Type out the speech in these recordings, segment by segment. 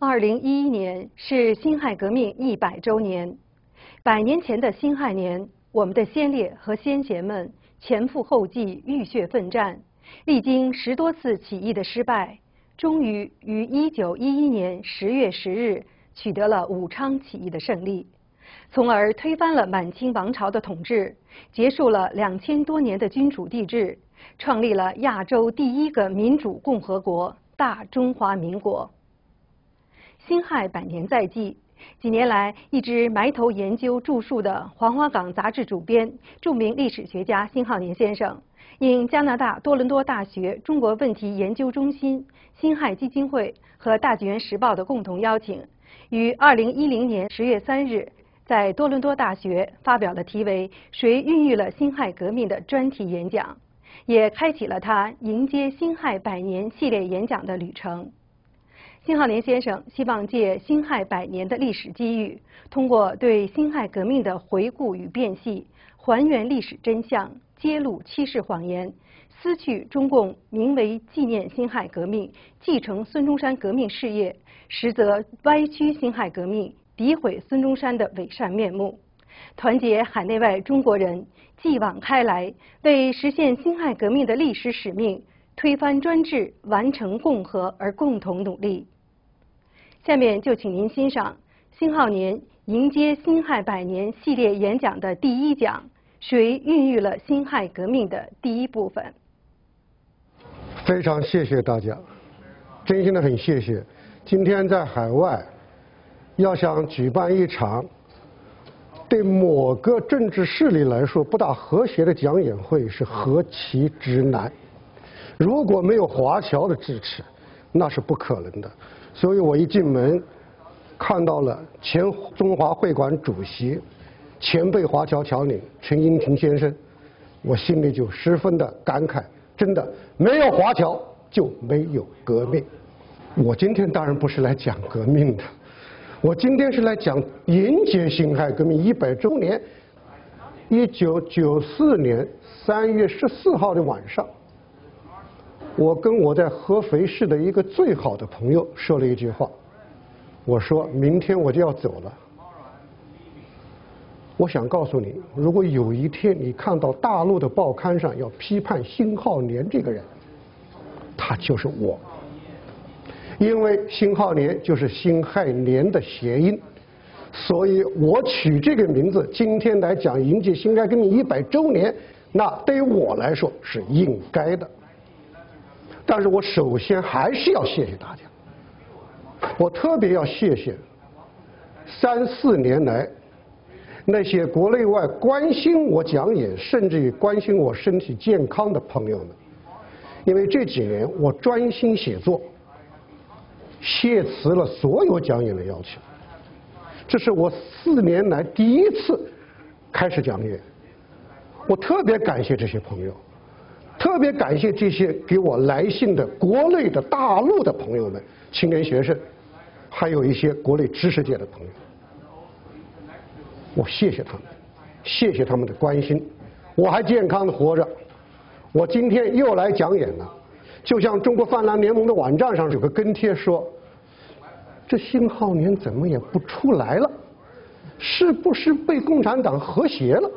2011年是辛亥革命100周年。100年前的辛亥年，我们的先烈和先贤们前赴后继，浴血奋战，历经10多次起义的失败，终于于1911年10月10日取得了武昌起义的胜利，从而推翻了满清王朝的统治，结束了2000多年的君主帝制，创立了亚洲第一个民主共和国——大中华民国。辛亥100年在即，几年来一直埋头研究著述的《黄花岗》杂志主编、著名历史学家辛浩年先生，应加拿大多伦多大学中国问题研究中心、辛亥基金会和大纪元时报的共同邀请，于2010年10月3日在多伦多大学发表了题为《谁孕育了辛亥革命》的专题演讲，也开启了他迎接辛亥100年系列演讲的旅程。辛浩年先生希望借辛亥100年的历史机遇，通过对辛亥革命的回顾与辨析，还原历史真相，揭露欺世谎言，撕去中共名为纪念辛亥革命、继承孙中山革命事业，实则歪曲辛亥革命、诋毁孙中山的伪善面目，团结海内外中国人，继往开来，为实现辛亥革命的历史使命、推翻专制、完成共和而共同努力。下面就请您欣赏辛浩年迎接辛亥100年系列演讲的第1讲《谁孕育了辛亥革命》的第1部分。 非常谢谢大家，真心的很谢谢。今天在海外要想举办一场对某个政治势力来说不大和谐的讲演会是何其之难，如果没有华侨的支持，那是不可能的。所以我一进门看到了前中华会馆主席、前辈华侨侨领陈英廷先生，我心里就十分的感慨，真的没有华侨就没有革命。我今天当然不是来讲革命的，我今天是来讲迎接辛亥革命100周年。1994年3月14号的晚上，我跟我在合肥市的一个最好的朋友说了一句话，我说明天我就要走了。我想告诉你，如果有一天你看到大陆的报刊上要批判辛浩年这个人，他就是我，因为辛浩年就是辛亥年的谐音，所以我取这个名字，今天来讲迎接辛亥革命100周年，那对于我来说是应该的。但是我首先还是要谢谢大家，我特别要谢谢3、4年来那些国内外关心我讲演，甚至于关心我身体健康的朋友们，因为这几年我专心写作，卸辞了所有讲演的要求，这是我4年来第一次开始讲演，我特别感谢这些朋友，特别感谢这些给我来信的国内的大陆的朋友们、青年学生，还有一些国内知识界的朋友，我谢谢他们，谢谢他们的关心。我还健康的活着，我今天又来讲演了。就像中国泛蓝联盟的网站上有个跟帖说，这辛浩年怎么也不出来了，是不是被共产党和谐了？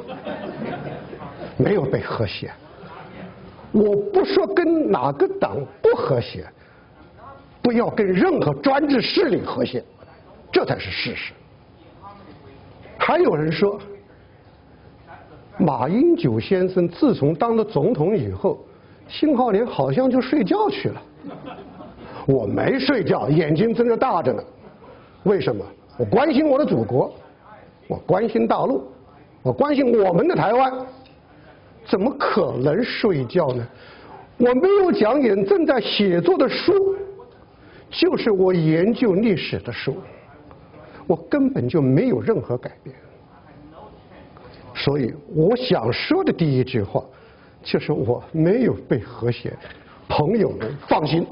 没有被和谐，我不说跟哪个党不和谐，不要跟任何专制势力和谐，这才是事实。还有人说，马英九先生自从当了总统以后，辛浩年好像就睡觉去了。我没睡觉，眼睛睁着大着呢。为什么？我关心我的祖国，我关心大陆，我关心我们的台湾，怎么可能睡觉呢？我没有讲演，正在写作的书就是我研究历史的书，我根本就没有任何改变。所以我想说的第一句话就是我没有被和谐，朋友们放心。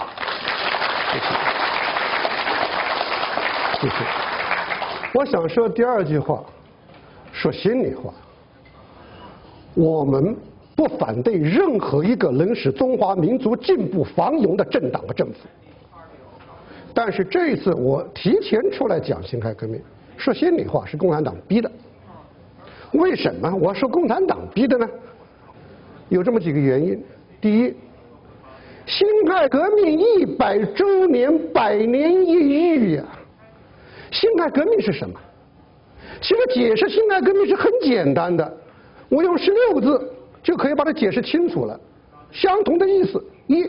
谢谢。我想说第二句话，说心里话，我们不反对任何一个能使中华民族进步繁荣的政党和政府。 但是这一次我提前出来讲辛亥革命，说心里话是共产党逼的。为什么我说共产党逼的呢？有这么几个原因。第一，辛亥革命100周年100年一遇呀。辛亥革命是什么？其实解释辛亥革命是很简单的，我用16个字就可以把它解释清楚了。相同的意思，一，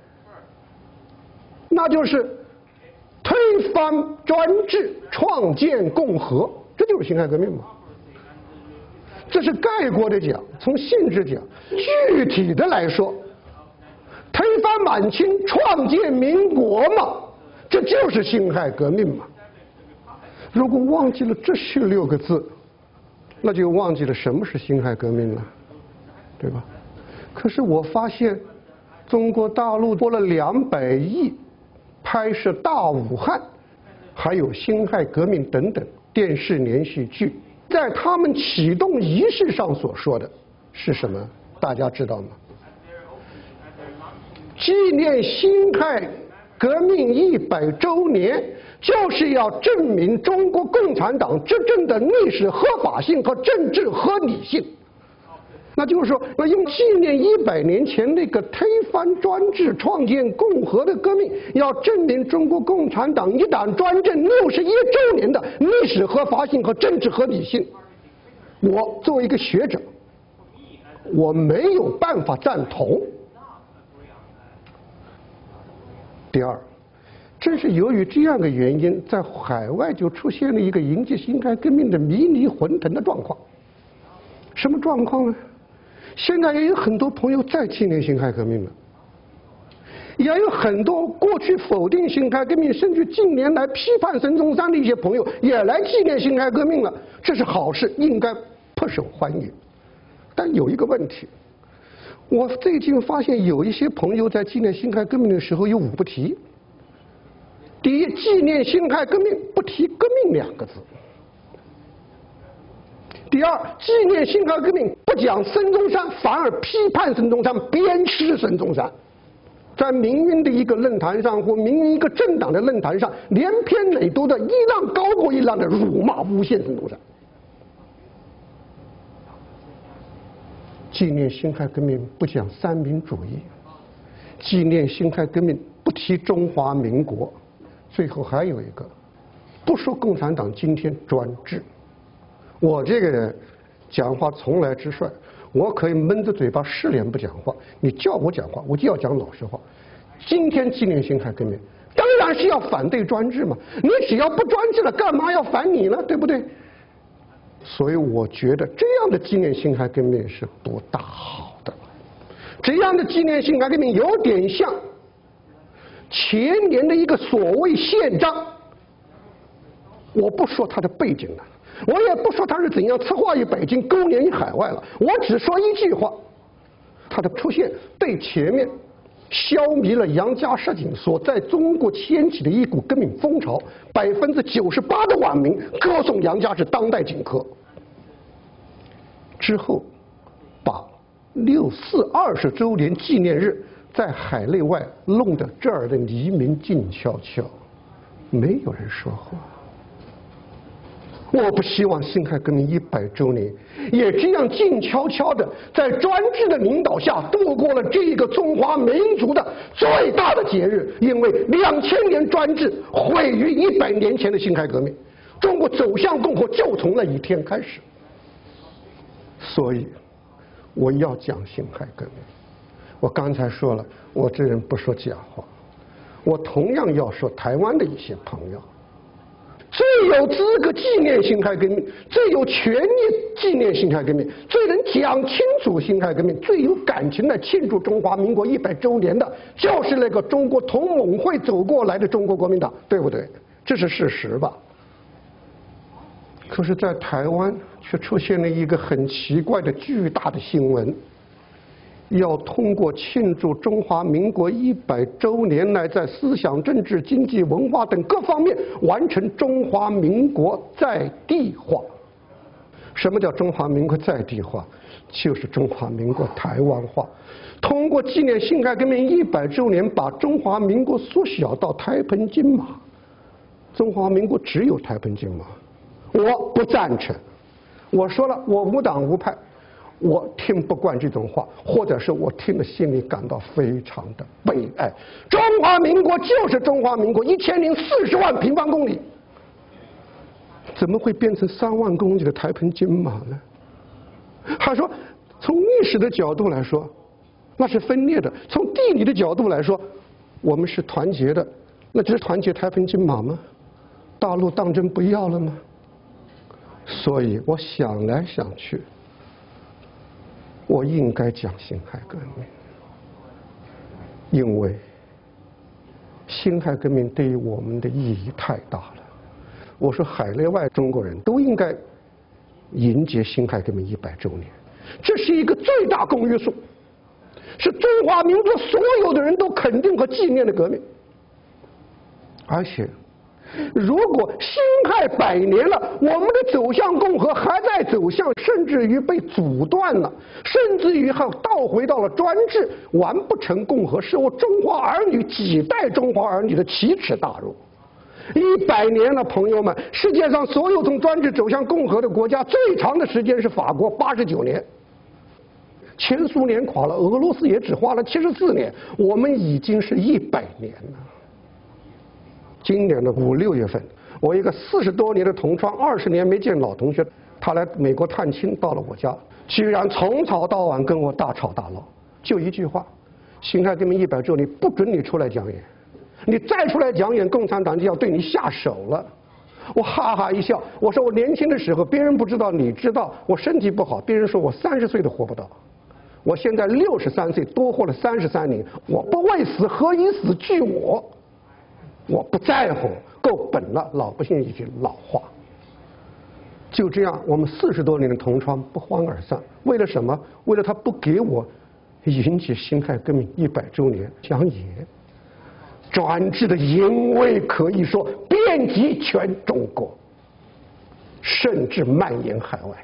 那就是推翻专制，创建共和，这就是辛亥革命嘛。这是概括的讲，从性质讲，具体的来说，推翻满清，创建民国嘛，这就是辛亥革命嘛。如果忘记了这16个字，那就忘记了什么是辛亥革命了，对吧？可是我发现，中国大陆拨了200亿拍摄大武汉，还有辛亥革命等等电视连续剧，在他们启动仪式上所说的是什么？大家知道吗？纪念辛亥革命100周年，就是要证明中国共产党执政的历史合法性和政治合理性。那就是说，要用纪念100年前那个推翻专制、创建共和的革命，要证明中国共产党一党专政61周年的历史合法性和政治合理性。我作为一个学者，我没有办法赞同。第二，正是由于这样的原因，在海外就出现了一个迎接辛亥革命的迷离混沌的状况。什么状况呢？现在也有很多朋友在纪念辛亥革命了，也有很多过去否定辛亥革命，甚至近年来批判孙中山的一些朋友也来纪念辛亥革命了，这是好事，应该颇受欢迎。但有一个问题，我最近发现有一些朋友在纪念辛亥革命的时候有5不提。第一，纪念辛亥革命不提革命2个字。第二，纪念辛亥革命不讲孙中山，反而批判孙中山，鞭笞孙中山。在民运的一个论坛上，或民运一个政党的论坛上，连篇累牍的一浪高过一浪的辱骂诬陷孙中山。纪念辛亥革命不讲三民主义，纪念辛亥革命不提中华民国，最后还有一个，不说共产党今天专制。我这个人讲话从来直率，我可以闷着嘴巴10年不讲话，你叫我讲话，我就要讲老实话。今天纪念辛亥革命，当然是要反对专制嘛，你只要不专制了，干嘛要反你呢？对不对？所以我觉得这样的纪念辛亥革命是不大好的。这样的纪念辛亥革命有点像前年的一个所谓宪章，我不说它的背景了，我也不说它是怎样策划于北京、勾连于海外了，我只说一句话：它的出现对前面消弭了杨家实景所在中国掀起的一股革命风潮，98%的网民歌颂杨家是当代荆轲。之后，把6·4 20周年纪念日在海内外弄得这儿的黎民静悄悄，没有人说话。我不希望辛亥革命100周年也这样静悄悄的在专制的领导下度过了这个中华民族的最大的节日，因为2000年专制毁于100年前的辛亥革命，中国走向共和就从那一天开始。所以我要讲辛亥革命。我刚才说了，我这人不说假话，我同样要说台湾的一些朋友，最有资格纪念辛亥革命，最有权利纪念辛亥革命，最能讲清楚辛亥革命，最有感情的庆祝中华民国100周年的，就是那个中国同盟会走过来的中国国民党，对不对？这是事实吧？可是，在台湾却出现了一个很奇怪的巨大的新闻，要通过庆祝中华民国100周年来在思想、政治、经济、文化等各方面完成中华民国在地化。 什么叫中华民国在地化？就是中华民国台湾化。通过纪念辛亥革命100周年，把中华民国缩小到台澎金马。中华民国只有台澎金马，我不赞成。我说了，我无党无派，我听不惯这种话，或者是我听了心里感到非常的悲哀。中华民国就是中华民国，1040万平方公里，怎么会变成3万公里的台澎金马呢？他说，从历史的角度来说，那是分裂的；从地理的角度来说，我们是团结的。那只是团结台澎金马吗？大陆当真不要了吗？所以我想来想去，我应该讲辛亥革命，因为辛亥革命对于我们的意义太大了。我说海内外中国人都应该迎接辛亥革命100周年，这是一个最大公约数，是中华民族所有的人都肯定和纪念的革命。而且如果辛亥100年了，我们的走向共和还在走向，甚至于被阻断了，甚至于还倒回到了专制，完不成共和，是我中华儿女几代中华儿女的奇耻大辱。100年了，朋友们，世界上所有从专制走向共和的国家，最长的时间是法国89年，前苏联垮了，俄罗斯也只花了74年，我们已经是100年了。今年的5、6月份，我一个40多年的同窗，20年没见老同学，他来美国探亲，到了我家，居然从早到晚跟我大吵大闹，就一句话：辛亥革命100周年不准你出来讲演，你再出来讲演，共产党就要对你下手了。我哈哈一笑，我说我年轻的时候别人不知道你知道，我身体不好，别人说我30岁都活不到，我现在63岁，多活了33年，我不畏死，何以死惧我？我不在乎，够本了，老百姓一句老话。就这样，我们40多年的同窗不欢而散。为了什么？为了他不给我迎接辛亥革命100周年讲演。专制的淫威可以说遍及全中国，甚至蔓延海外。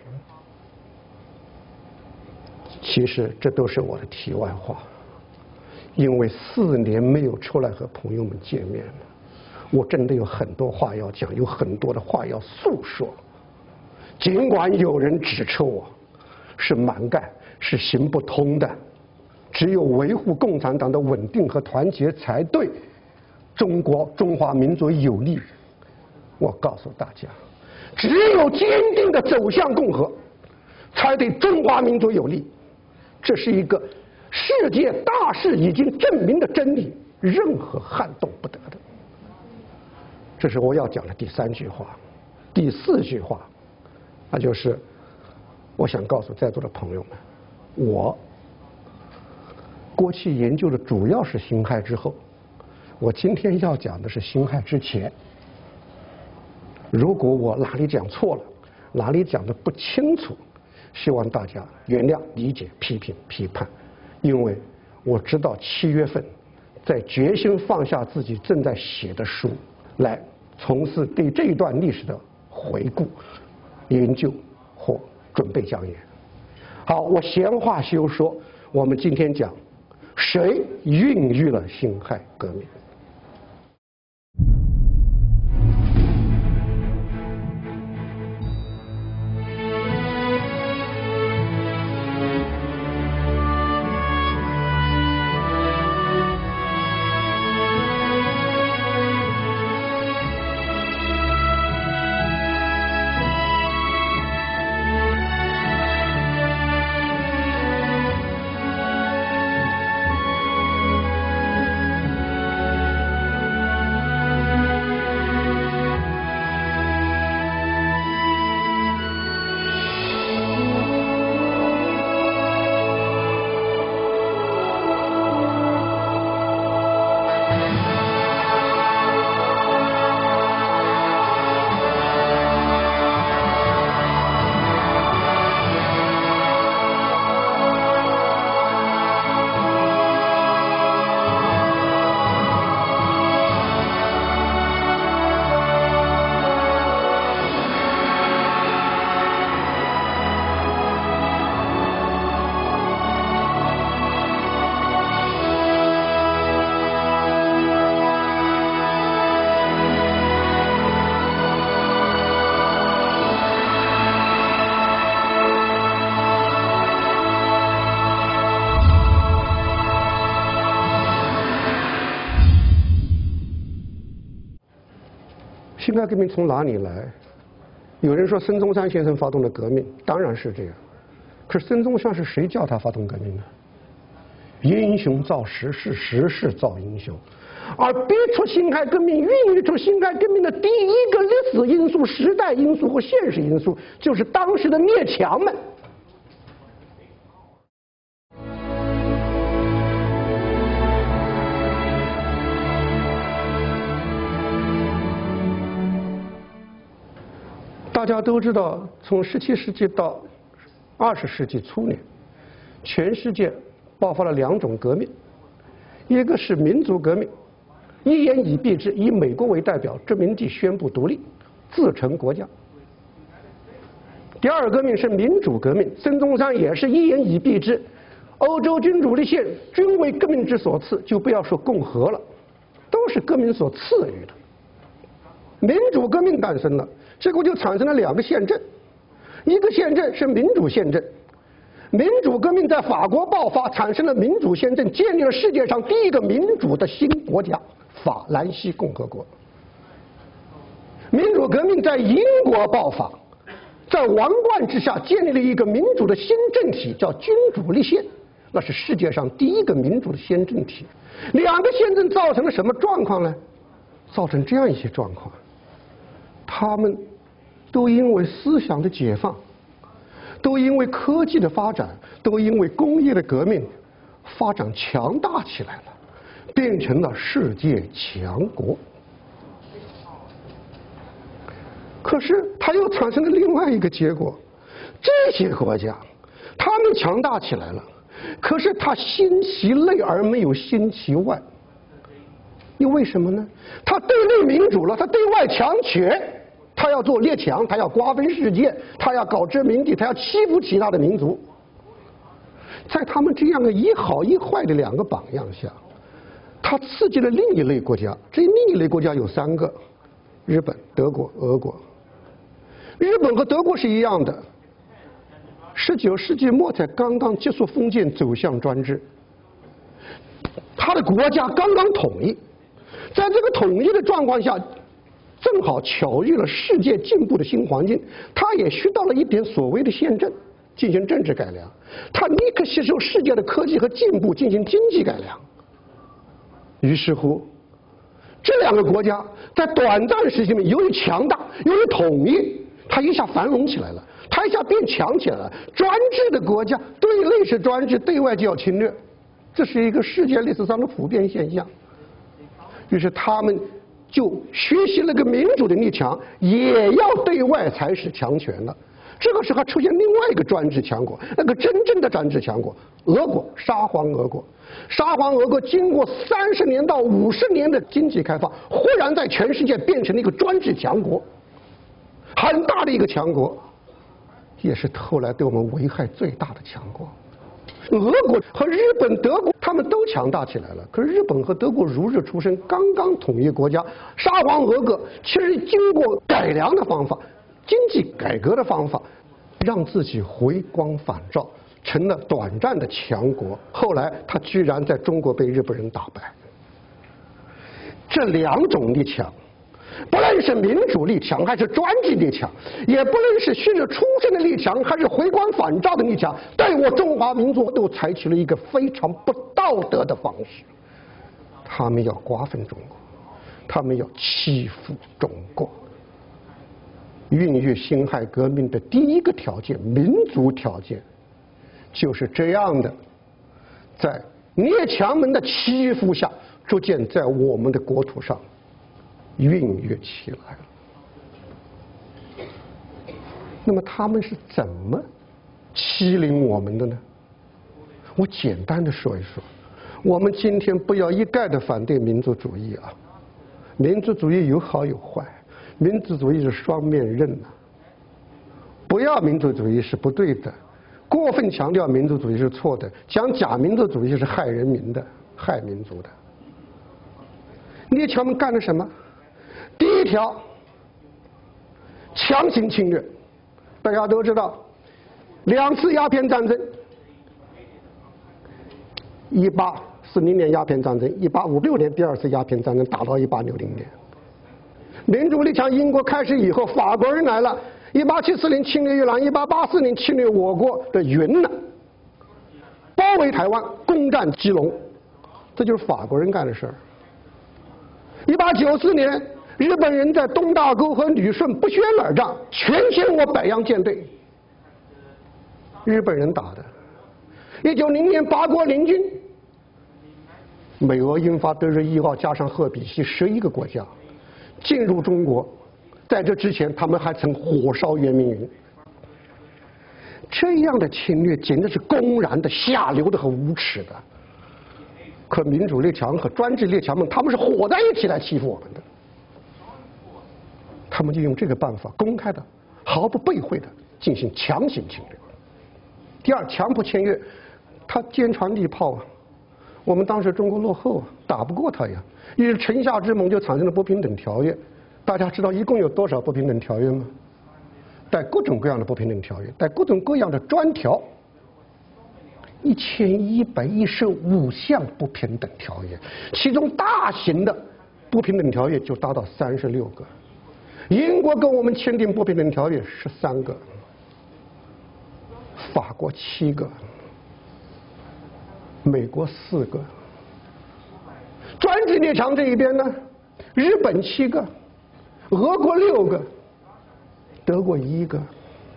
其实这都是我的题外话，因为4年没有出来和朋友们见面了。我真的有很多话要讲，有很多的话要诉说。尽管有人指出我是蛮干，是行不通的，只有维护共产党的稳定和团结才对中华民族有利。我告诉大家，只有坚定的走向共和，才对中华民族有利。这是一个世界大势已经证明的真理，任何撼动不得的。这是我要讲的第3句话。第4句话，那就是我想告诉在座的朋友们，我过去研究的主要是辛亥之后，我今天要讲的是辛亥之前。如果我哪里讲错了，哪里讲的不清楚，希望大家原谅、理解、批评、批判，因为我知道7月份在决心放下自己正在写的书，来从事对这一段历史的回顾、研究或准备讲演。好，我闲话休说，我们今天讲谁孕育了辛亥革命。 辛亥革命从哪里来？有人说孙中山先生发动的革命，当然是这样。可是孙中山是谁叫他发动革命呢？英雄造时势，时势造英雄。而逼出辛亥革命、孕育出辛亥革命的第一个历史因素、时代因素和现实因素，就是当时的列强们。大家都知道，从17世纪到20世纪初年，全世界爆发了2种革命，一个是民族革命，一言以蔽之，以美国为代表，殖民地宣布独立，自成国家。第二革命是民主革命，孙中山也是一言以蔽之，欧洲君主立宪均为革命之所赐，就不要说共和了，都是革命所赐予的。民主革命诞生了，结果就产生了2个宪政，一个宪政是民主宪政。民主革命在法国爆发，产生了民主宪政，建立了世界上第一个民主的新国家——法兰西共和国。民主革命在英国爆发，在王冠之下建立了一个民主的新政体，叫君主立宪，那是世界上第一个民主的新政体。2个宪政造成了什么状况呢？造成这样一些状况，他们都因为思想的解放，都因为科技的发展，都因为工业的革命，发展强大起来了，变成了世界强国。可是它又产生了另外一个结果，这些国家他们强大起来了，可是它兴其内而没有兴其外。因为什么呢？它对内民主了，它对外强权，他要做列强，他要瓜分世界，他要搞殖民地，他要欺负其他的民族。在他们这样的一好一坏的2个榜样下，他刺激了另一类国家。这另一类国家有3个：日本、德国、俄国。日本和德国是一样的，19世纪末才刚刚结束封建，走向专制。他的国家刚刚统一，在这个统一的状况下，正好巧遇了世界进步的新环境，他也学到了一点所谓的宪政，进行政治改良。他立刻吸收世界的科技和进步，进行经济改良。于是乎，这2个国家在短暂时期内，由于强大，由于统一，它一下繁荣起来了，它一下变强起来了。专制的国家对内是专制，对外就要侵略，这是一个世界历史上的普遍现象。于是他们就学习了个民主的立场，也要对外才是强权了。这个时候出现另外一个专制强国，那个真正的专制强国——俄国，沙皇俄国。沙皇俄国经过30年到50年的经济开发，忽然在全世界变成了一个专制强国，很大的一个强国，也是后来对我们危害最大的强国。俄国和日本、德国他们都强大起来了，可是日本和德国如日初升，刚刚统一国家。沙皇俄国其实经过改良的方法，经济改革的方法，让自己回光返照，成了短暂的强国。后来他居然在中国被日本人打败。这2种立强，不论是民主立强还是专制立强，也不论是旭日初升的立强还是回光返照的立强，对我中华民族都采取了一个非常不道德的方式。他们要瓜分中国，他们要欺负中国。孕育辛亥革命的第一个条件，民族条件，就是这样的，在列强们的欺负下，逐渐在我们的国土上孕育起来了。那么他们是怎么欺凌我们的呢？我简单的说一说。我们今天不要一概的反对民族主义啊，民族主义有好有坏，民族主义是双面刃啊。不要民族主义是不对的，过分强调民族主义是错的，讲假民族主义是害人民的，害民族的。列强们干了什么？第一条，强行侵略。大家都知道，2次鸦片战争，1840年鸦片战争，1856年第2次鸦片战争打到1860年。 民主列强英国开始以后，法国人来了，1874年侵略越南，1884年侵略我国的云南，包围台湾，攻占基隆，这就是法国人干的事儿。1894年，日本人在东大沟和旅顺不宣而战，全歼我北洋舰队，日本人打的。1900年，八国联军，美俄英法德日意奥加上赫比西11个国家进入中国，在这之前，他们还曾火烧圆明园。这样的侵略简直是公然的、下流的和无耻的。可民主列强和专制列强们，他们是伙在一起来欺负我们的。他们就用这个办法，公开的、毫不避讳的进行强行侵略。第二，强迫签约，他坚船利炮啊。我们当时中国落后啊，打不过他呀。于是城下之盟就产生了不平等条约。大家知道一共有多少不平等条约吗？带各种各样的不平等条约，带各种各样的专条，1115项不平等条约，其中大型的不平等条约就达到36个。英国跟我们签订不平等条约13个，法国7个，美国4个。专制列强这一边呢，日本7个，俄国6个，德国1个。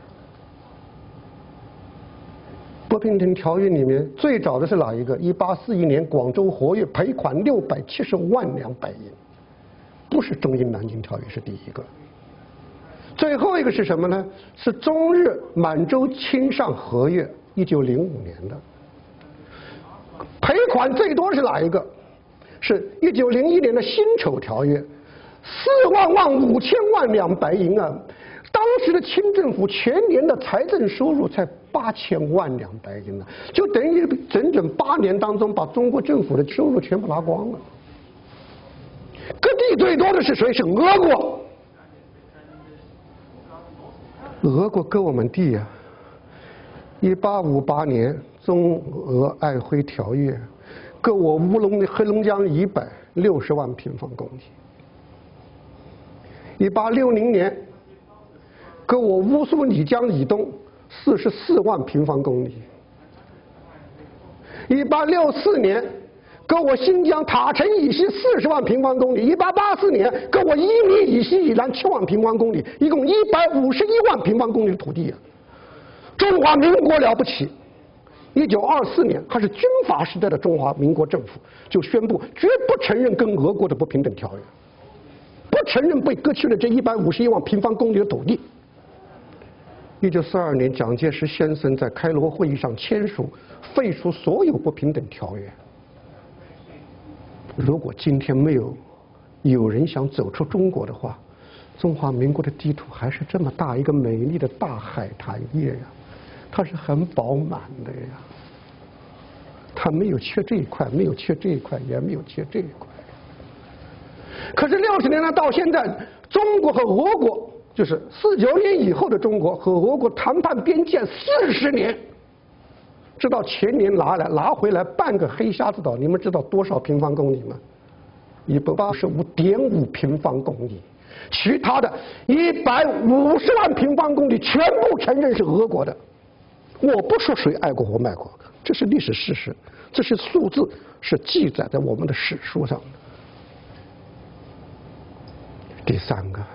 不平等条约里面最早的是哪一个？1841年广州活跃，赔款670万两白银，不是中英南京条约是第一个。最后一个是什么呢？是中日满洲亲善合约，1905年的。赔款最多是哪一个？是1901年的辛丑条约，45000万两白银啊！当时的清政府全年的财政收入才8000万两白银呢，就等于整整8年当中把中国政府的收入全部拿光了。割地最多的是谁？是俄国。俄国割我们地啊！1858年中俄瑷珲条约，割我乌龙的黑龙江以北60万平方公里。1860年，割我乌苏里江以东44万平方公里。1864年，割我新疆塔城以西40万平方公里。1884年，割我伊犁以西以南7万平方公里，一共151万平方公里的土地啊！中华民国了不起！1924年，还是军阀时代的中华民国政府就宣布绝不承认跟俄国的不平等条约，不承认被割去了这151万平方公里的土地。1942年，蒋介石先生在开罗会议上签署废除所有不平等条约。如果今天没有人想走出中国的话，中华民国的地图还是这么大一个美丽的大海苔叶呀，它是很饱满的呀，它没有缺这一块，没有缺这一块，也没有缺这一块。可是60年来到现在，中国和俄国，就是49年以后的中国和俄国谈判边界40年，直到前年拿回来半个黑瞎子岛，你们知道多少平方公里吗？185.5平方公里，其他的150万平方公里全部承认是俄国的。我不说谁爱国或卖国，这是历史事实，这些数字是记载在我们的史书上的。第3个，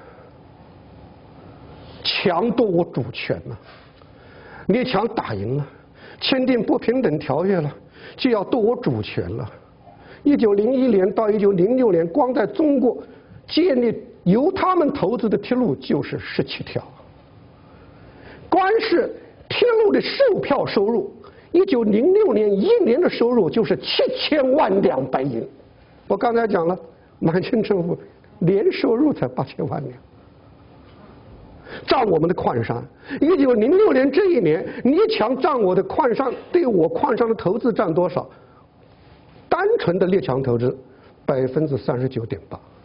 强夺我主权了，列强打赢了，签订不平等条约了，就要夺我主权了。1901年到1906年，光在中国建立由他们投资的铁路就是17条，光是铁路的售票收入，1906年1年的收入就是7000万两白银。我刚才讲了，满清政府年收入才8000万两。占我们的矿山，1906年这一年，列强占我的矿山，对我矿山的投资占多少？单纯的列强投资39.8%，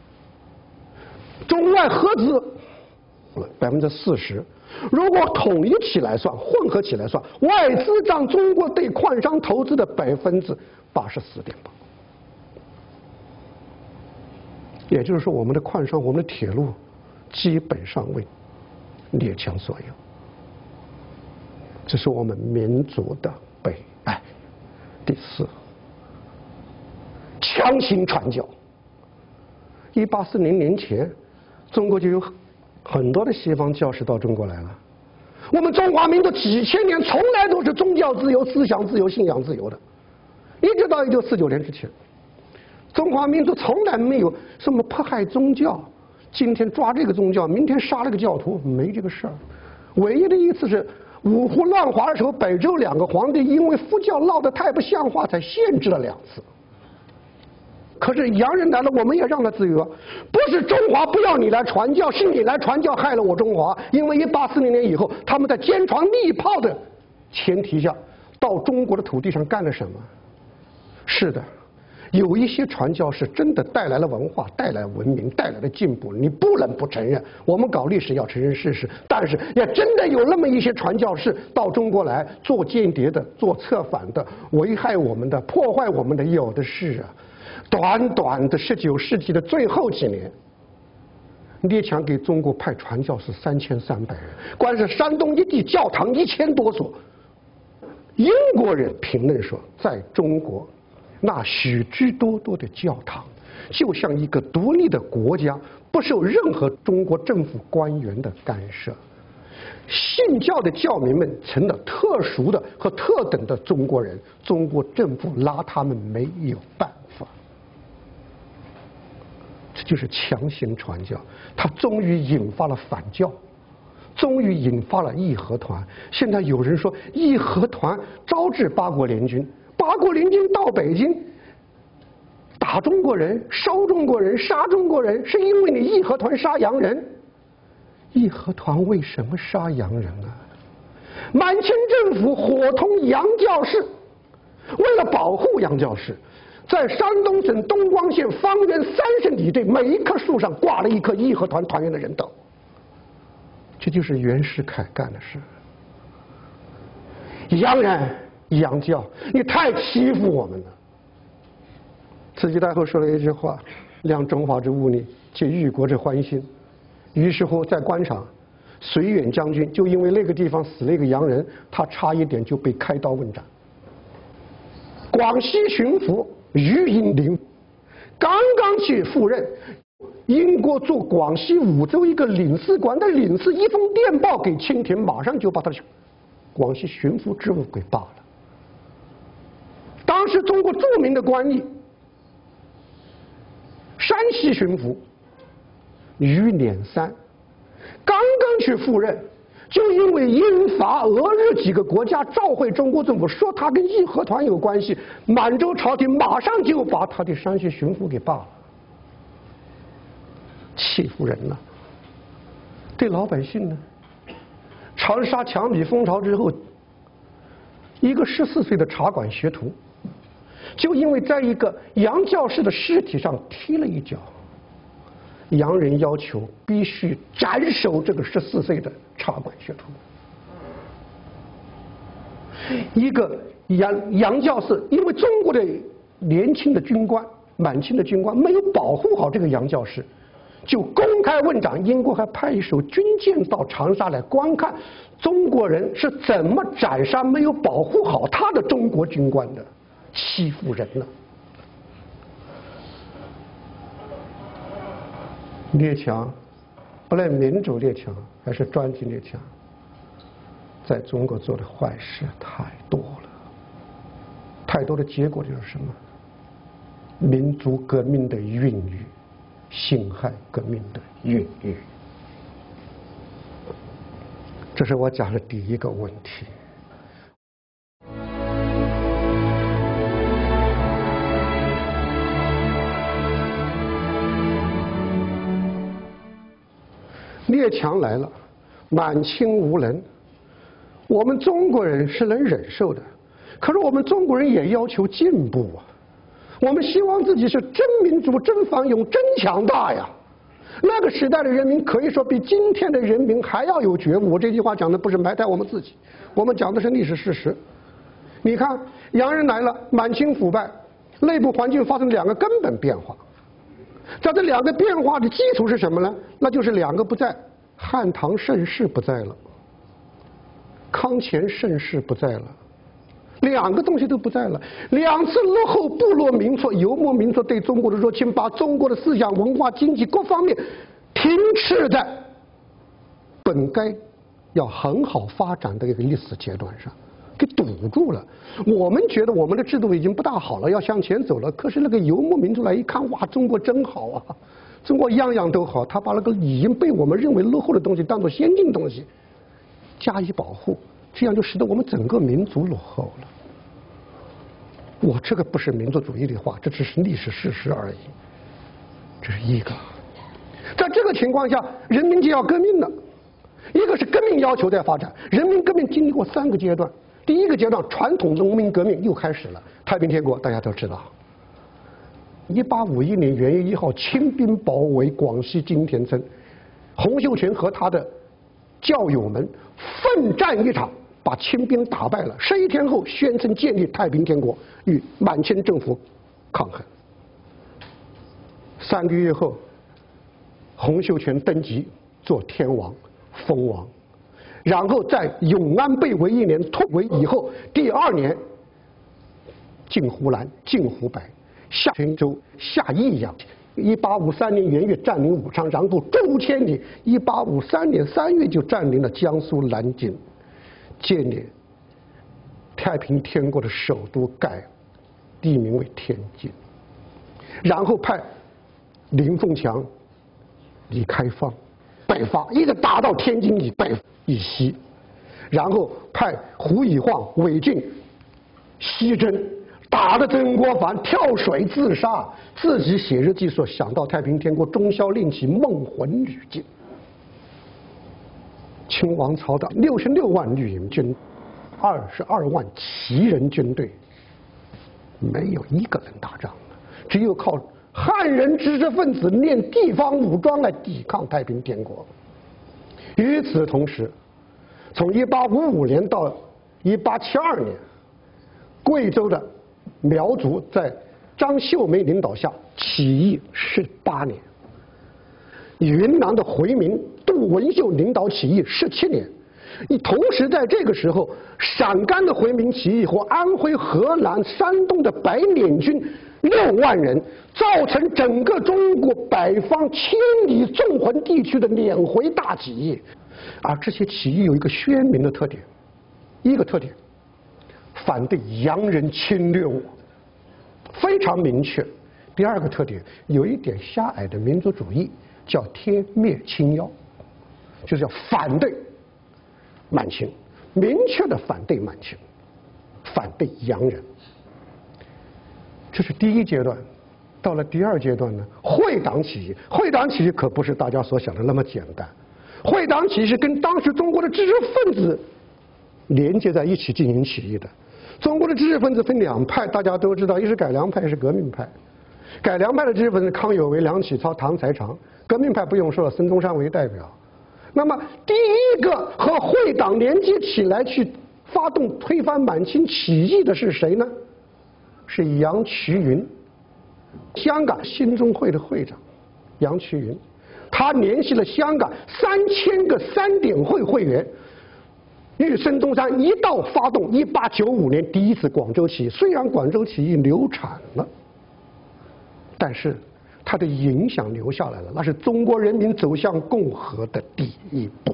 中外合资40%。如果统一起来算，混合起来算，外资占中国对矿山投资的84.8%。 也就是说，我们的矿山、我们的铁路，基本上为列强所有。这是我们民族的悲哀。第四，强行传教。1840年前，中国就有很多的西方教士到中国来了。我们中华民族几千年从来都是宗教自由、思想自由、信仰自由的，一直到1949年之前，中华民族从来没有什么迫害宗教，今天抓这个宗教，明天杀了个教徒，没这个事儿。唯一的一次是五胡乱华的时候，北周2个皇帝因为佛教闹得太不像话，才限制了2次。可是洋人来了，我们也让他自由啊！不是中华不要你来传教，是你来传教害了我中华。因为1840年以后，他们在坚船利炮的前提下，到中国的土地上干了什么？是的，有一些传教士真的带来了文化，带来文明，带来了进步，你不能不承认。我们搞历史要承认事实，但是也真的有那么一些传教士到中国来做间谍的、做策反的、危害我们的、破坏我们的，有的是啊。短短的19世纪的最后几年，列强给中国派传教士3300人，光是山东一地教堂1000多所。英国人评论说，在中国那许许多多的教堂，就像一个独立的国家，不受任何中国政府官员的干涉。信教的教民们成了特殊的和特等的中国人，中国政府拿他们没有办法。这就是强行传教，它终于引发了反教，终于引发了义和团。现在有人说义和团招致八国联军，八国联军到北京打中国人、烧中国人、杀中国人，是因为你义和团杀洋人。义和团为什么杀洋人啊？满清政府伙同洋教士，为了保护洋教士，在山东省东光县方圆30里地，每一棵树上挂了一颗义和团团员的人头。这就是袁世凯干的事。洋人、洋教，你太欺负我们了。慈禧太后说了一句话：“量中华之物力，借裕国之欢心。”于是乎，在官场，绥远将军就因为那个地方死了一个洋人，他差一点就被开刀问斩。广西巡抚于英林刚刚去赴任，英国驻广西梧州一个领事馆的领事一封电报给清廷，马上就把他的广西巡抚职务给罢了。当时中国著名的官吏山西巡抚于敛山刚刚去赴任，就因为英法俄日几个国家召回中国政府，说他跟义和团有关系，满洲朝廷马上就把他的山西巡抚给罢了。欺负人了。对老百姓呢，长沙强弭风潮之后，一个14岁的茶馆学徒，就因为在一个洋教士的尸体上踢了一脚，洋人要求必须斩首这个14岁的茶馆学徒。一个洋教士因为中国的年轻的军官、满清的军官没有保护好这个洋教士，就公开问斩。英国还派一艘军舰到长沙来观看中国人是怎么斩杀没有保护好他的中国军官的，欺负人了。列强，不论民主列强还是专制列强，在中国做的坏事太多了，太多的结果就是什么？民族革命的孕育，辛亥革命的孕育。这是我讲的第一个问题。列强来了，满清无能，我们中国人是能忍受的，可是我们中国人也要求进步啊！我们希望自己是真民主、真繁荣、真强大呀！那个时代的人民可以说比今天的人民还要有觉悟。我这句话讲的不是埋汰我们自己，我们讲的是历史事实。你看，洋人来了，满清腐败，内部环境发生2个根本变化。 在这两个变化的基础是什么呢？那就是两个不在，汉唐盛世不在了，康乾盛世不在了，两个东西都不在了。两次落后部落民族、游牧民族对中国的入侵，把中国的思想、文化、经济各方面停滞在本该要很好发展的一个历史阶段上，给堵住了。我们觉得我们的制度已经不大好了，要向前走了。可是那个游牧民族来一看，哇，中国真好啊，中国样样都好。他把那个已经被我们认为落后的东西当作先进东西加以保护，这样就使得我们整个民族落后了。我这个不是民族主义的话，这只是历史事实而已。这是一个。在这个情况下，人民就要革命了。一个是革命要求在发展，人民革命经历过3个阶段。第一个阶段，传统农民革命又开始了。太平天国大家都知道，1851年元月1号，清兵包围广西金田村，洪秀全和他的教友们奋战一场，把清兵打败了。11天后，宣称建立太平天国，与满清政府抗衡。3个月后，洪秀全登基做天王，封王。然后在永安被围1年，突围以后，第2年进湖南、进湖北、下泉州、下益阳。1853年元月占领武昌，然后诸千里。1853年3月就占领了江苏南京，建立太平天国的首都，改地名为天津。然后派林凤强、李开放北伐，一直打到天津以西，然后派胡以晃、韦俊西征，打得曾国藩跳水自杀，自己写日记说想到太平天国，终宵另起梦魂旅尽。清王朝的66万绿营军，22万旗人军队，没有一个人打仗的，只有靠汉人知识分子练地方武装来抵抗太平天国。与此同时，从1855年到1872年，贵州的苗族在张秀梅领导下起义18年，云南的回民杜文秀领导起义17年。同时在这个时候，陕甘的回民起义和安徽、河南、山东的白捻军6万人，造成整个中国北方千里纵横地区的捻回大起义。而这些起义有一个鲜明的特点，一个特点，反对洋人侵略我，非常明确。第2个特点，有一点狭隘的民族主义，叫天灭清妖，就是要反对满清，明确的反对满清，反对洋人。这是第1阶段。到了第2阶段呢，会党起义。会党起义可不是大家所想的那么简单，会党起义是跟当时中国的知识分子连接在一起进行起义的。中国的知识分子分2派，大家都知道，一是改良派，一是革命派。改良派的知识分子康有为、梁启超、唐才常，革命派不用说了，孙中山为代表。那么第1个和会党连接起来去发动推翻满清起义的是谁呢？是杨衢云，香港兴中会的会长杨衢云。他联系了香港3000个3点会会员，与孙中山一道发动1895年第1次广州起义。虽然广州起义流产了，但是它的影响留下来了，那是中国人民走向共和的第1步。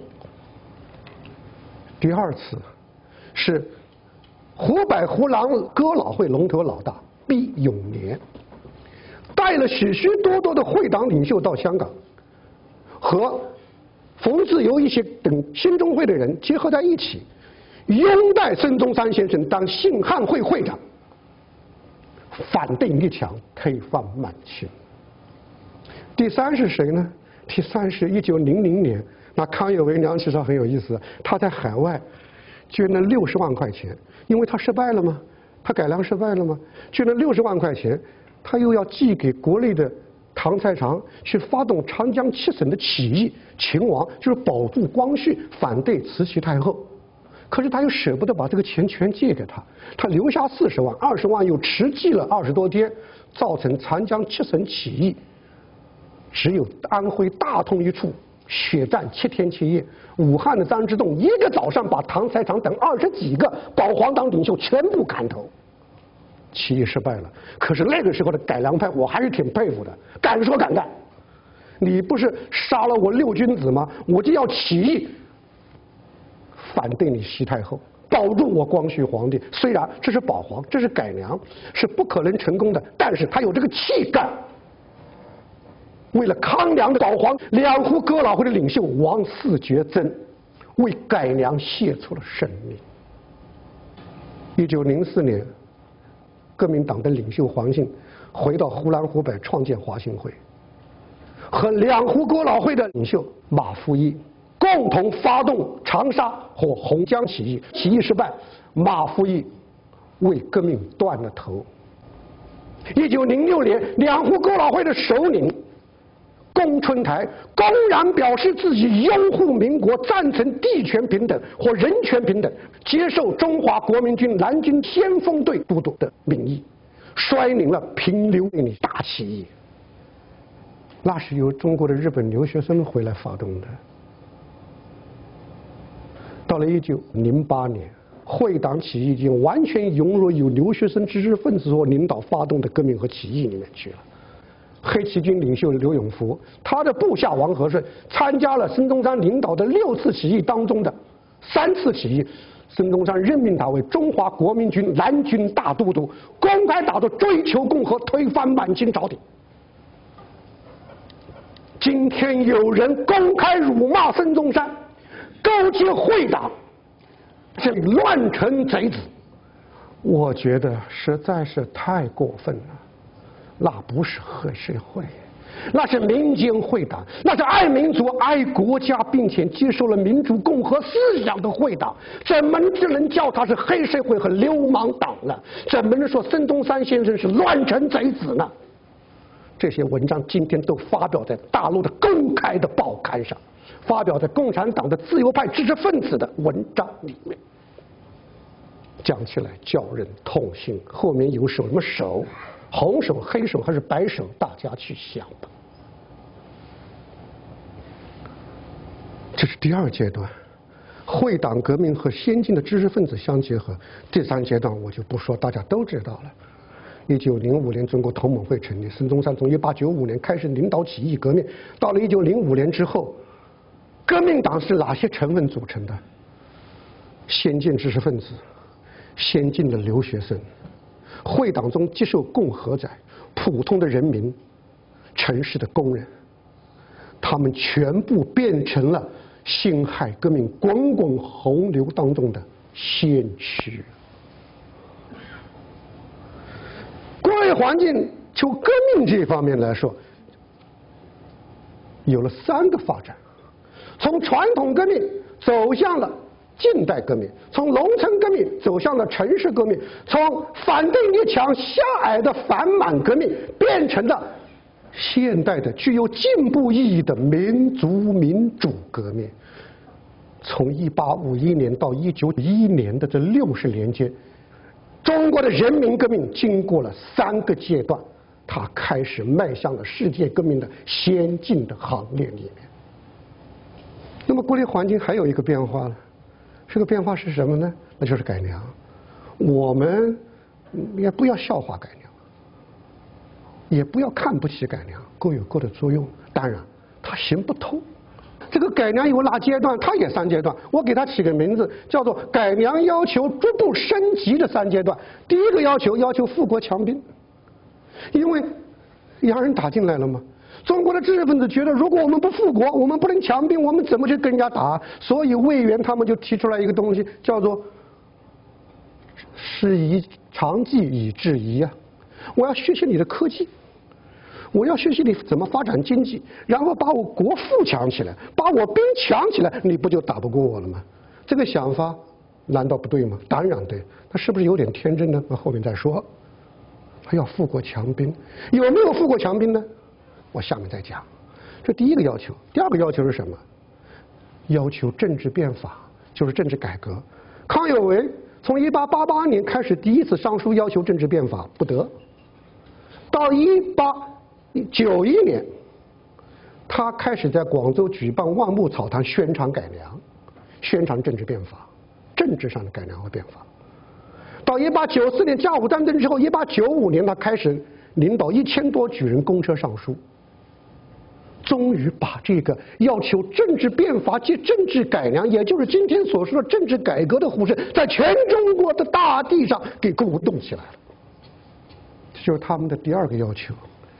第2次是湖北湖南哥老会龙头老大毕永年，带了许许多多的会党领袖到香港，和冯自由一些等兴中会的人结合在一起，拥戴孙中山先生当信汉会会长，反对列强，推翻满清。第3是谁呢？第3是1900年，那康有为、梁启超很有意思，他在海外捐了60万块钱，因为他失败了嘛，他改良失败了嘛，捐了60万块钱，他又要寄给国内的唐才常去发动长江7省的起义，秦王就是保住光绪，反对慈禧太后。可是他又舍不得把这个钱全借给他，他留下40万，20万又迟寄了20多天，造成长江7省起义只有安徽大同一处血战7天7夜，武汉的张之洞一个早上把唐才常等20几个保皇党领袖全部砍头，起义失败了。可是那个时候的改良派我还是挺佩服的，敢说敢干。你不是杀了我6君子吗？我就要起义反对你西太后，保住我光绪皇帝。虽然这是保皇，这是改良，是不可能成功的，但是他有这个气概。为了康梁的保皇，两湖哥老会的领袖王嗣觉曾为改良献出了生命。1904年，革命党的领袖黄信回到湖南湖北创建华兴会，和两湖哥老会的领袖马福一共同发动长沙和洪江起义。起义失败，马福一为革命断了头。1906年，两湖哥老会的首领龚春台公然表示自己拥护民国，赞成地权平等或人权平等，接受中华国民军南军先锋队都督的名义，率领了平流里大起义。那是由中国的日本留学生回来发动的。到了1908年，会党起义已经完全融入由留学生知识分子所领导发动的革命和起义里面去了。黑旗军领袖刘永福，他的部下王和顺参加了孙中山领导的6次起义当中的3次起义，孙中山任命他为中华国民军南军大都督，公开打着追求共和、推翻满清朝廷。今天有人公开辱骂孙中山，勾结会党，这乱臣贼子，我觉得实在是太过分了。那不是黑社会，那是民间会党，那是爱民族、爱国家，并且接受了民主共和思想的会党，怎么只能叫他是黑社会和流氓党呢？怎么能说孙中山先生是乱臣贼子呢？这些文章今天都发表在大陆的公开的报刊上，发表在共产党的自由派知识分子的文章里面。讲起来叫人痛心，后面有什么手？红手、黑手还是白手？大家去想吧。这是第2阶段，会党革命和先进的知识分子相结合。第3阶段我就不说，大家都知道了。1905年，中国同盟会成立，孙中山从1895年开始领导起义革命。到了1905年之后，革命党是哪些成分组成的？先进知识分子，先进的留学生。会党中接受共和者、普通的人民、城市的工人，他们全部变成了辛亥革命滚滚洪流当中的先驱。国内环境就革命这一方面来说，有了3个发展：从传统革命走向了近代革命，从农村革命走向了城市革命，从反对列强狭隘的反满革命变成了现代的具有进步意义的民族民主革命。从1851年到1991年的这60年间，中国的人民革命经过了3个阶段，它开始迈向了世界革命的先进的行列里面。那么国内环境还有一个变化了。这个变化是什么呢？那就是改良。我们也不要笑话改良，也不要看不起改良，各有各的作用。当然，它行不通。这个改良有哪阶段？它也3阶段。我给它起个名字，叫做改良要求逐步升级的3阶段。第1个要求富国强兵，因为洋人打进来了嘛。中国的知识分子觉得，如果我们不富国，我们不能强兵，我们怎么去跟人家打？所以魏源他们就提出来一个东西，叫做“师夷长技以制夷”啊！我要学习你的科技，我要学习你怎么发展经济，然后把我国富强起来，把我兵强起来，你不就打不过我了吗？这个想法难道不对吗？当然对。他是不是有点天真呢？那后面再说。他要富国强兵，有没有富国强兵呢？我下面再讲。这第1个要求。第2个要求是什么？要求政治变法，就是政治改革。康有为从1888年开始第1次上书要求政治变法，不得。到1891年， 他开始在广州举办万木草堂宣传改良，宣传政治变法，政治上的改良和变法。到1894年甲午战争之后，1895年他开始领导1000多举人公车上书，终于把这个要求政治变法及政治改良，也就是今天所说的政治改革的呼声，在全中国的大地上给鼓动起来了。这就是他们的第2个要求，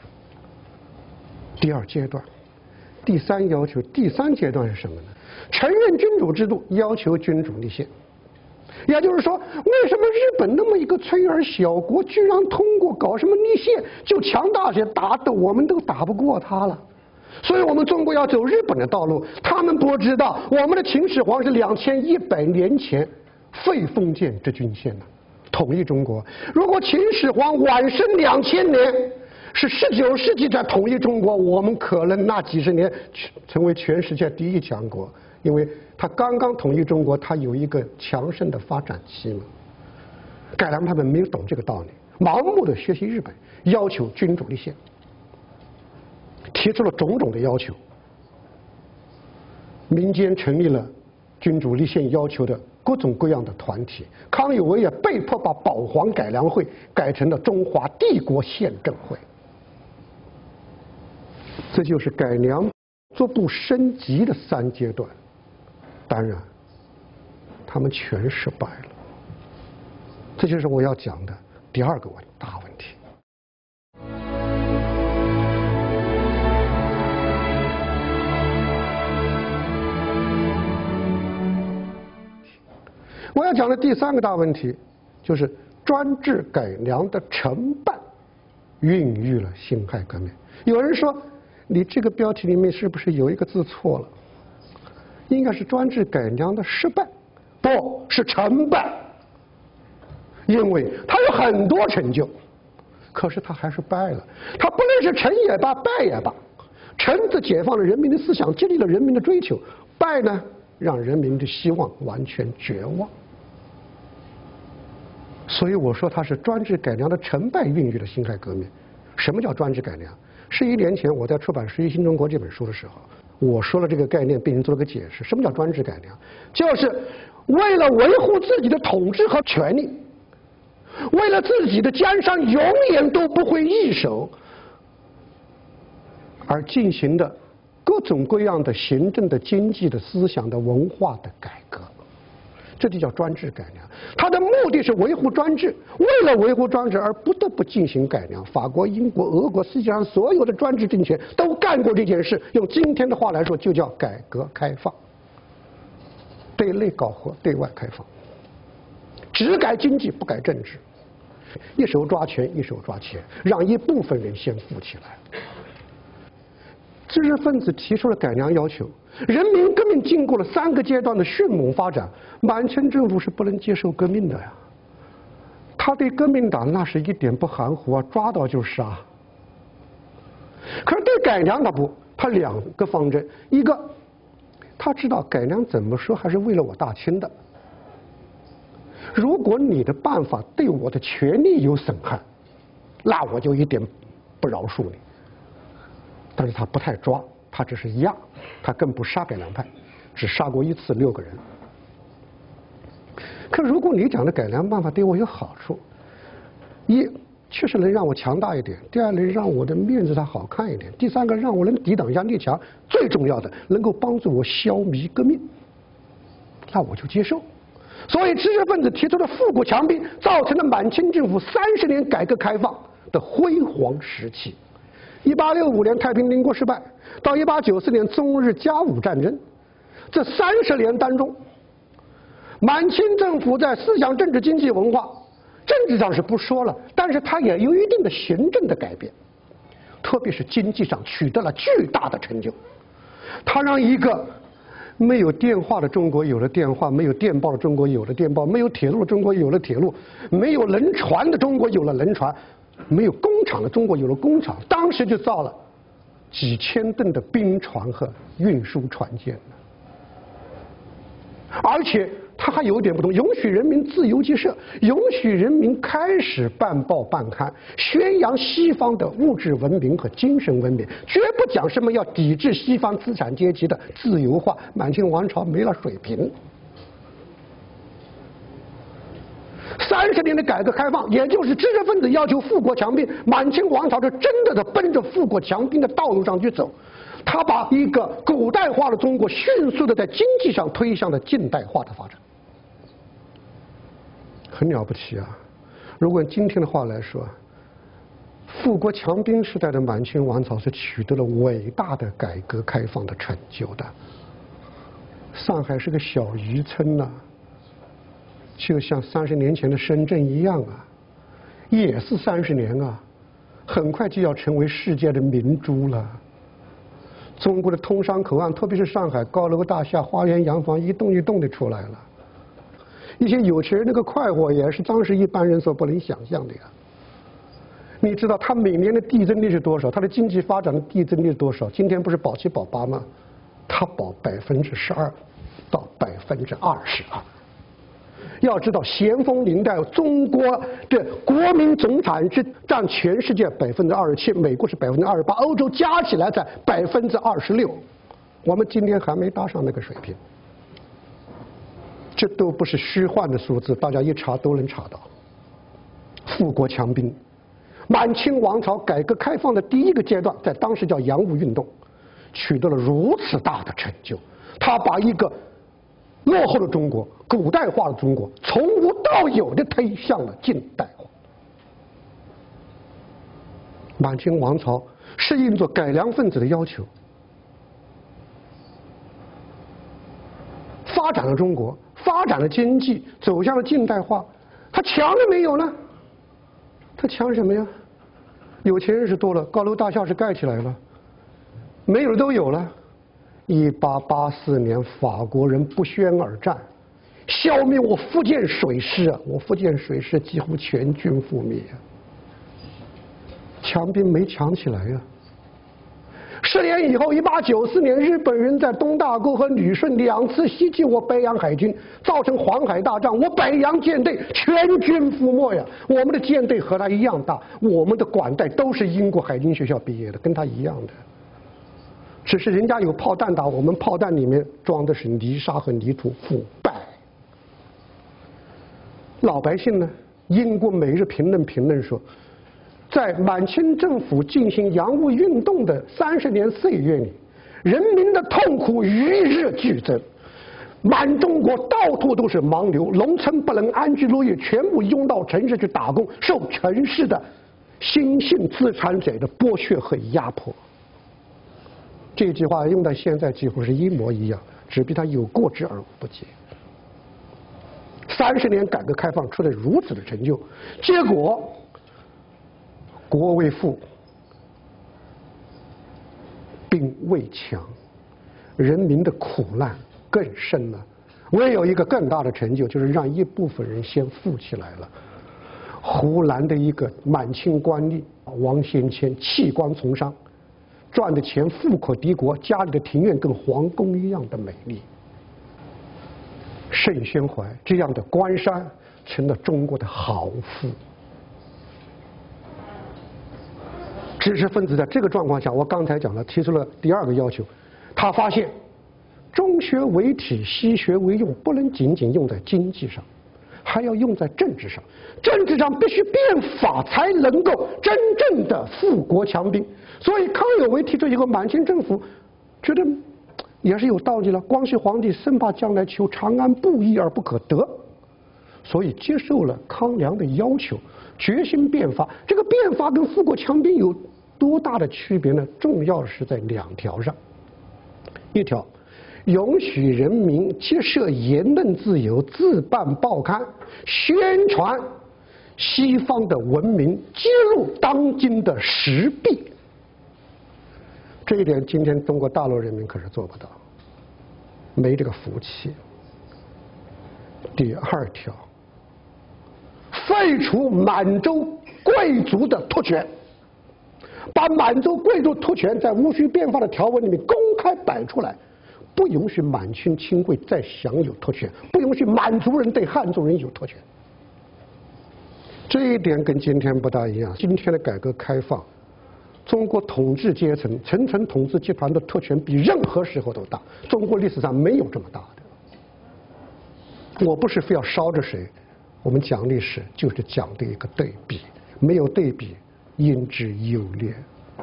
第2阶段。第3要求，第3阶段是什么呢？承认君主制度，要求君主立宪。也就是说，为什么日本那么一个脆弱小国，居然通过搞什么立宪就强大些，打得我们都打不过他了？所以我们中国要走日本的道路。他们不知道，我们的秦始皇是2100年前废封建之君宪的，统一中国。如果秦始皇晚生2000年，是19世纪才统一中国，我们可能那几十年成为全世界第1强国，因为他刚刚统一中国，他有一个强盛的发展期嘛。改良他们没有懂这个道理，盲目的学习日本，要求君主立宪，提出了种种的要求。民间成立了君主立宪要求的各种各样的团体，康有为也被迫把保皇改良会改成了中华帝国宪政会。这就是改良逐步升级的3阶段，当然，他们全失败了。这就是我要讲的第2个大问题。我要讲的第3个大问题，就是专制改良的承办孕育了辛亥革命。有人说，你这个标题里面是不是有一个字错了？应该是专制改良的失败，不是承办。因为他有很多成就，可是他还是败了。他不论是成也罢，败也罢，成则解放了人民的思想，激励了人民的追求；败呢，让人民的希望完全绝望。所以我说他是专制改良的成败孕育了辛亥革命。什么叫专制改良？11年前我在出版《实习新中国》这本书的时候，我说了这个概念，并且做了个解释。什么叫专制改良？就是为了维护自己的统治和权利，为了自己的江山永远都不会易手，而进行的各种各样的行政的、经济的、思想的、文化的改革。这就叫专制改良。它的目的是维护专制，为了维护专制而不得不进行改良。法国、英国、俄国，世界上所有的专制政权都干过这件事。用今天的话来说，就叫改革开放。对内搞活，对外开放，只改经济不改政治，一手抓权一手抓钱，让一部分人先富起来。知识分子提出了改良要求，人民革命经过了3个阶段的迅猛发展，满清政府是不能接受革命的呀。他对革命党那是一点不含糊啊，抓到就杀。可是对改良他不，他2个方针：一个，他知道改良怎么说还是为了我大清的。如果你的办法对我的权利有损害，那我就一点不饶恕你。但是他不太抓，他只是压，他更不杀改良派，只杀过1次6个人。可如果你讲的改良办法对我有好处，一确实能让我强大一点，第2能让我的面子它好看一点，第3个让我能抵挡一下列强，最重要的能够帮助我消弭革命，那我就接受。所以知识分子提出的富国强兵，造成了满清政府30年改革开放的辉煌时期。1865年太平天国失败，到1894年中日甲午战争，这30年当中，满清政府在思想、政治、经济、文化，政治上是不说了，但是它也有一定的行政的改变，特别是经济上取得了巨大的成就。它让一个没有电话的中国有了电话，没有电报的中国有了电报，没有铁路的中国有了铁路，没有轮船的中国有了轮船，没有工厂的中国有了工厂。当时就造了几千吨的兵船和运输船舰，而且它还有一点不同，允许许人民自由结社，允许人民开始办报办刊，宣扬西方的物质文明和精神文明，绝不讲什么要抵制西方资产阶级的自由化。满清王朝没了水平。30年的改革开放，也就是知识分子要求富国强兵，满清王朝是真的奔着富国强兵的道路上去走。他把一个古代化的中国迅速的在经济上推向了近代化的发展，很了不起啊！如果用今天的话来说，富国强兵时代的满清王朝是取得了伟大的改革开放的成就的。上海是个小渔村呐，就像30年前的深圳一样啊，也是30年啊，很快就要成为世界的明珠了。中国的通商口岸，特别是上海高楼大厦、花园洋房一栋一栋的出来了。一些有钱人那个快活也是当时一般人所不能想象的呀。你知道他每年的递增率是多少？他的经济发展的递增率是多少？今天不是保7保8吗？他保12%到22%。要知道，咸丰年代中国的国民总产值占全世界27%，美国是28%，欧洲加起来在26%。我们今天还没达上那个水平，这都不是虚幻的数字，大家一查都能查到。富国强兵，满清王朝改革开放的第一个阶段，在当时叫洋务运动，取得了如此大的成就。他把一个落后的中国、古代化的中国，从无到有的推向了近代化。满清王朝适应着改良分子的要求，发展了中国，发展了经济，走向了近代化。他强了没有呢？他强什么呀？有钱人是多了，高楼大厦是盖起来了，没有的都有了。1884年，法国人不宣而战，消灭我福建水师啊！我福建水师几乎全军覆灭啊！强兵没强起来呀。10年以后，1894年，日本人在东大沟和旅顺2次袭击我北洋海军，造成黄海大战，我北洋舰队全军覆没呀！我们的舰队和他一样大，我们的管带都是英国海军学校毕业的，跟他一样的。只是人家有炮弹打，我们炮弹里面装的是泥沙和泥土，腐败。老百姓呢？英国《每日评论》说，在满清政府进行洋务运动的30年岁月里，人民的痛苦与日俱增。满中国到处都是盲流，农村不能安居乐业，全部拥到城市去打工，受城市的新兴资产者的剥削和压迫。这句话用到现在几乎是一模一样，只比它有过之而无不及。30年改革开放出了如此的成就，结果国未富，兵未强，人民的苦难更深了。唯有一个更大的成就，就是让一部分人先富起来了。湖南的一个满清官吏王先谦弃官从商，赚的钱富可敌国，家里的庭院跟皇宫一样的美丽。盛宣怀这样的官山成了中国的豪富。知识分子在这个状况下，我刚才讲了，提出了第2个要求，他发现中学为体，西学为用，不能仅仅用在经济上，还要用在政治上。政治上必须变法，才能够真正的富国强兵。所以康有为提出以后，满清政府觉得也是有道理了。光绪皇帝生怕将来求长安布衣而不可得，所以接受了康梁的要求，决心变法。这个变法跟富国强兵有多大的区别呢？重要是在2条上。一条，允许人民结社言论自由，自办报刊，宣传西方的文明，揭露当今的时弊。这一点今天中国大陆人民可是做不到，没这个福气。第2条，废除满洲贵族的特权，把满洲贵族特权在戊戌变法的条文里面公开摆出来， 不允许满清亲贵再享有特权，不允许满族人对汉族人有特权。这一点跟今天不大一样。今天的改革开放，中国统治阶层、层层统治集团的特权比任何时候都大，中国历史上没有这么大的。我不是非要烧着谁，我们讲历史就是讲的一个对比，没有对比，因之优劣。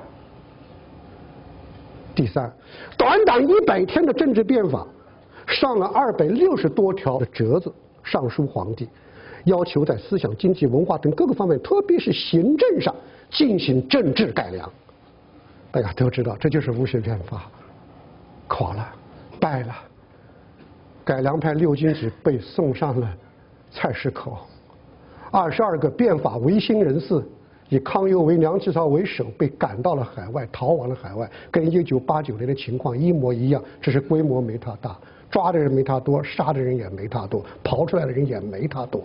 第三，短短100天的政治变法，上了260多条的折子，上书皇帝，要求在思想、经济、文化等各个方面，特别是行政上进行政治改良。大家都知道，这就是戊戌变法，垮了，败了。改良派6君子被送上了菜市口，22个变法维新人士以康有为、梁启超为首，被赶到了海外，逃往了海外，跟1989年的情况一模一样，只是规模没他大，抓的人没他多，杀的人也没他多，跑出来的人也没他多。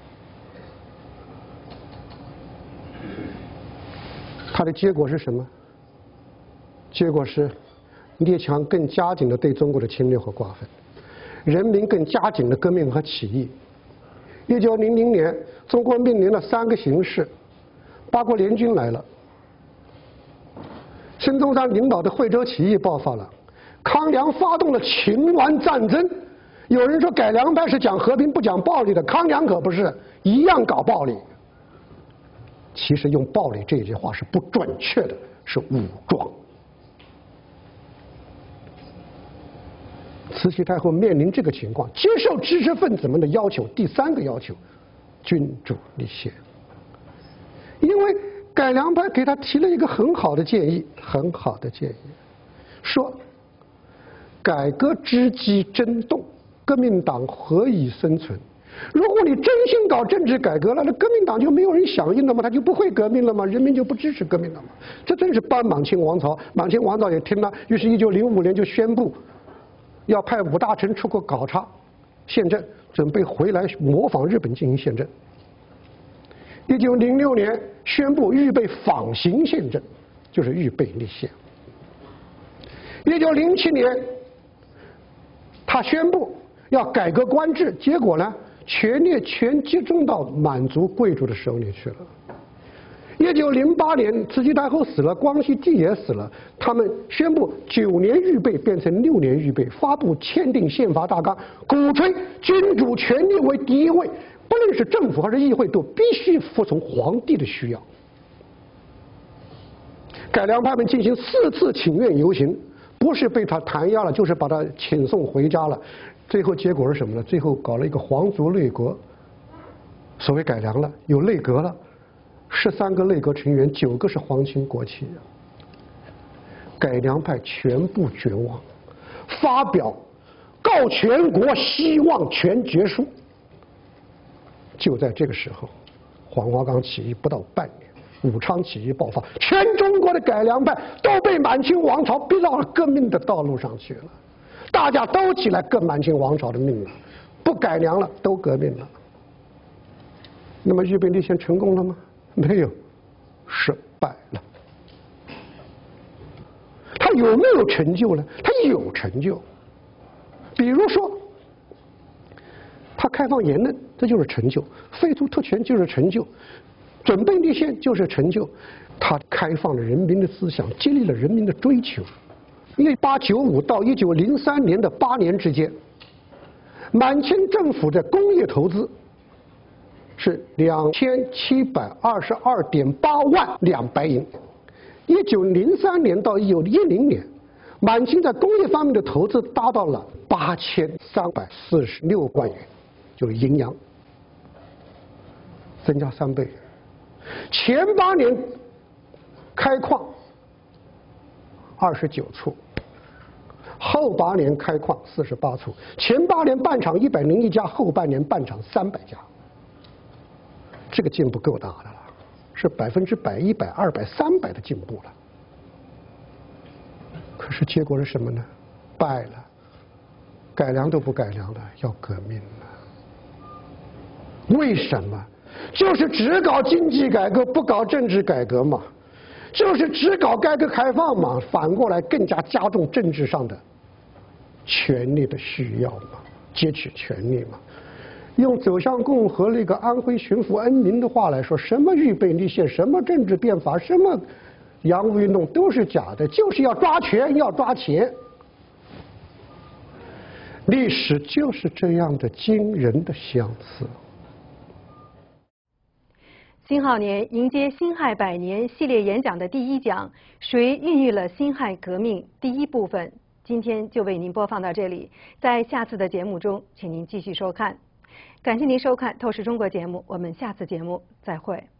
它的结果是什么？结果是列强更加紧地对中国的侵略和瓜分，人民更加紧的革命和起义。1900年，中国面临了3个形势：八国联军来了，孙中山领导的惠州起义爆发了，康梁发动了秦皖战争。有人说改良派是讲和平不讲暴力的，康梁可不是，一样搞暴力。其实用暴力这句话是不准确的，是武装。慈禧太后面临这个情况，接受知识分子们的要求。第3个要求，君主立宪。因为改良派给他提了一个很好的建议，说改革之机真动，革命党何以生存？如果你真心搞政治改革了，那革命党就没有人响应了吗？他就不会革命了吗？人民就不支持革命了吗？这真是帮满清王朝。满清王朝也听了，于是1905年就宣布要派5大臣出国考察宪政，准备回来模仿日本进行宪政。1906年宣布预备仿行宪政，就是预备立宪。1907年他宣布要改革官制，结果呢，权力全集中到满族贵族的手里去了。1908年慈禧太后死了，光绪帝也死了，他们宣布9年预备变成6年预备，发布签订宪法大纲，鼓吹君主权力为第一位，不论是政府还是议会都必须服从皇帝的需要。改良派们进行4次请愿游行，不是被他弹压了，就是把他遣送回家了。最后结果是什么呢？最后搞了一个皇族内阁，所谓改良了，有内阁了，13个内阁成员，9个是皇亲国戚。改良派全部绝望，发表告全国希望全结书。就在这个时候，黄花岗起义不到半年，武昌起义爆发，全中国的改良派都被满清王朝逼到了革命的道路上去了。大家都起来革满清王朝的命了，不改良了，都革命了。那么预备立宪成功了吗？没有，失败了。他有没有成就呢？他有成就。比如说，他开放言论，这就是成就；废除特权就是成就；准备立宪就是成就。他开放了人民的思想，激励了人民的追求。1895到1903年的8年之间，满清政府的工业投资是2722.8万两白银。1903年到1910年，满清在工业方面的投资达到了8346万元，就是银洋，增加3倍。前8年开矿29处，后8年开矿48处，前8年办厂101家，后半年办厂300家。这个进步够大的了，是100%、100%、200%、300%的进步了。可是结果是什么呢？败了，改良都不改良了，要革命了。为什么？就是只搞经济改革，不搞政治改革嘛。就是只搞改革开放嘛，反过来更加加重政治上的权力的需要嘛，截取权力嘛。用走向共和那个安徽巡抚恩宁的话来说，什么预备立宪，什么政治变法，什么洋务运动都是假的，就是要抓权，要抓钱。历史就是这样的惊人的相似。 辛亥年迎接辛亥百年系列演讲的第一讲，谁孕育了辛亥革命？第一部分，今天就为您播放到这里，在下次的节目中，请您继续收看。感谢您收看《透视中国》节目，我们下次节目再会。